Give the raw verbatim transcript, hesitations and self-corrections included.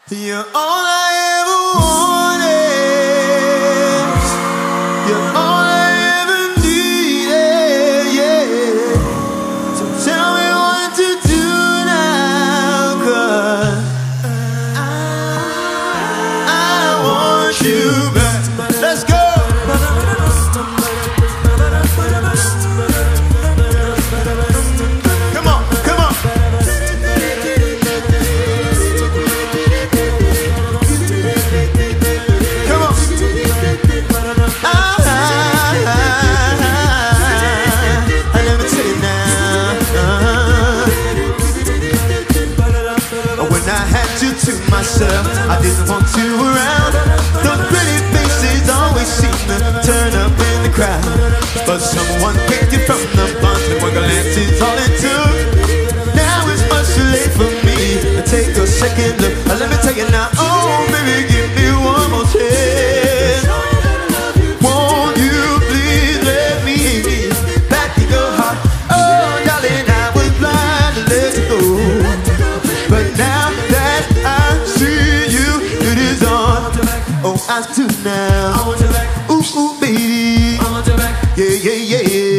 You're all I ever wanted. You're all I ever needed, yeah. So tell me what to do now, 'cause I, I want you back. Let's go. Come on, come on. Come on. I, I, I let me tell you now. When I had you to myself, I didn't want you around. Those pretty faces always seem to turn up in the crowd, but someone picked you from the bunch, and one glance is all it took. Now it's much too late for me to take a second look. Uh, Let me tell you now, oh baby, give me one more chance. Won't you please let me back in your heart? Oh darling, I was blind to let you go, but now that I see you, it is on. Oh, I do now. Ooh, ooh, baby. Yeah, yeah, yeah.